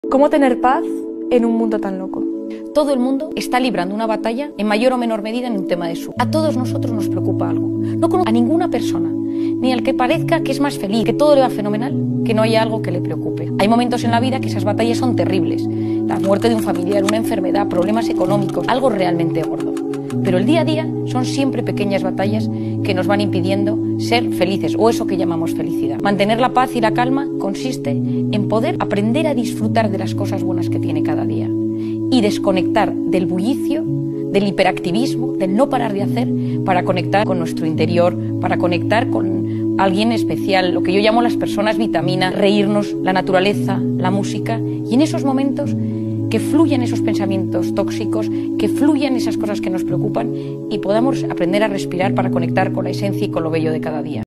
¿Cómo tener paz en un mundo tan loco? Todo el mundo está librando una batalla en mayor o menor medida en un tema de su. A todos nosotros nos preocupa algo. No conozco a ninguna persona, ni al que parezca que es más feliz, que todo le va fenomenal, que no haya algo que le preocupe. Hay momentos en la vida que esas batallas son terribles. La muerte de un familiar, una enfermedad, problemas económicos, algo realmente gordo. Pero el día a día son siempre pequeñas batallas que nos van impidiendo ser felices, o eso que llamamos felicidad. Mantener la paz y la calma consiste en poder aprender a disfrutar de las cosas buenas que tiene cada día y desconectar del bullicio, del hiperactivismo, del no parar de hacer, para conectar con nuestro interior, para conectar con alguien especial, lo que yo llamo las personas vitamina, reírnos, la naturaleza, la música, y en esos momentos que fluyan esos pensamientos tóxicos, que fluyan esas cosas que nos preocupan y podamos aprender a respirar para conectar con la esencia y con lo bello de cada día.